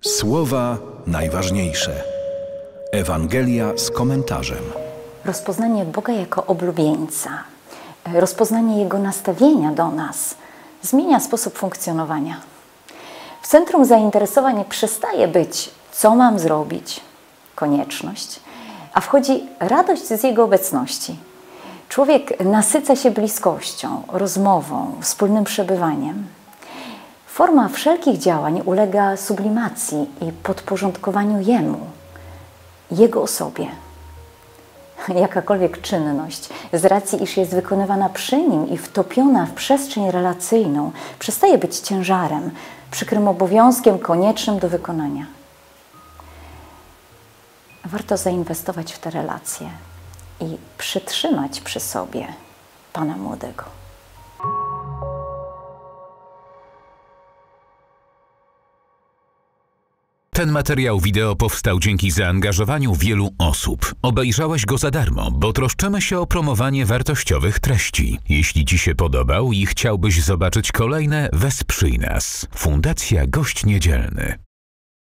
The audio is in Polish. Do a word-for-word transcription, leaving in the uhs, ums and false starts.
Słowa najważniejsze. Ewangelia z komentarzem. Rozpoznanie Boga jako oblubieńca, rozpoznanie Jego nastawienia do nas zmienia sposób funkcjonowania. W centrum zainteresowań przestaje być, co mam zrobić, konieczność, a wchodzi radość z Jego obecności. Człowiek nasyca się bliskością, rozmową, wspólnym przebywaniem. Forma wszelkich działań ulega sublimacji i podporządkowaniu Jemu, Jego osobie. Jakakolwiek czynność, z racji iż jest wykonywana przy Nim i wtopiona w przestrzeń relacyjną, przestaje być ciężarem, przykrym obowiązkiem koniecznym do wykonania. Warto zainwestować w te relacje i przytrzymać przy sobie Pana Młodego. Ten materiał wideo powstał dzięki zaangażowaniu wielu osób. Obejrzałeś go za darmo, bo troszczymy się o promowanie wartościowych treści. Jeśli Ci się podobał i chciałbyś zobaczyć kolejne, wesprzyj nas. Fundacja Gość Niedzielny.